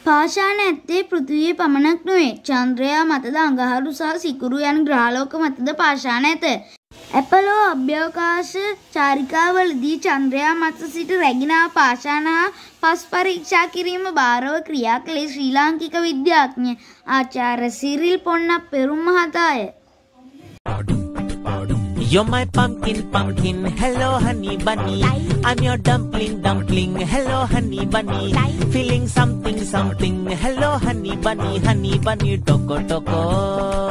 පාෂාණ ඇත්තේ පෘථිවිය පමණක් නොවේ. චන්ද්‍රයා මතද අඟහරු සහ සිකුරු යන ග්‍රහලෝක මතද පාෂාණ ඇත. ඇපලෝ අභ්‍යවකාශ චාරිකාවලදී චන්ද්‍රයා මත සිට රැගෙන ආ පාෂාණ හා පස් පරීක්ෂා කිරීම භාරව ක්‍රියා කළේ ශ්‍රී ලාංකික විද්‍යාඥ ආචාර්ය සිරිල් පොන්නප්පෙරුම් මහතාය. You're my pumpkin, pumpkin, hello honey bunny. I'm your dumpling, dumpling, hello honey bunny. Feeling something, something, hello honey bunny, toco toco.